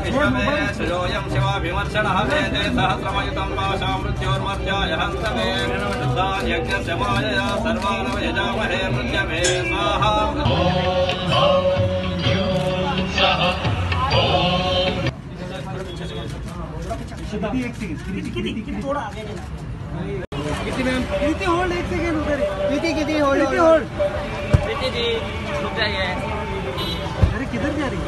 श्रेयोऽयं शिवाभिमर्शनः वेदे सहस्रमयुतं पाशा मृत्योर्मर्त्याय हन्तमे यज्ञस्य मायया सर्वानव यजामहे मृत्यमे स्वाहा। थोड़ा आगे जाना। होल्ड एक सेकेंड उधर। कितनी होल्ड जी रुक जाइए। अरे किधर जा रही है?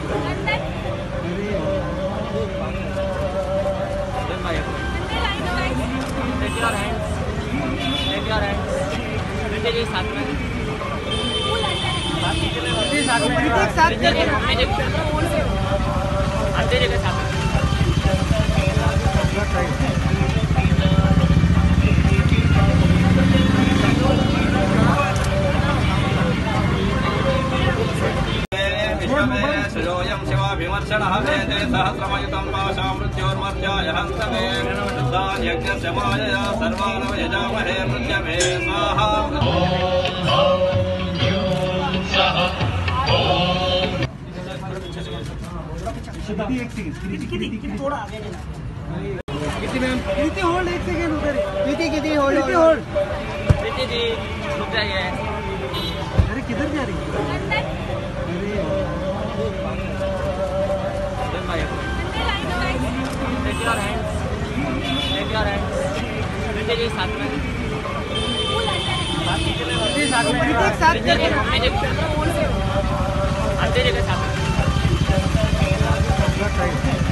साथ में श्रेयोऽयं शिवाभिमर्शनः वेदे सहस्रमयुतं पाशा मृत्योर्मर्त्याय हन्तमे यज्ञस्य मायया सर्वानव यजामहे मृत्यमे स्वाहा। थोड़ा आगे जाना। होल्ड एक सेकेंड उधर। कितनी होल्ड जी रुक जाइए। अरे किधर जा रही है? साथ में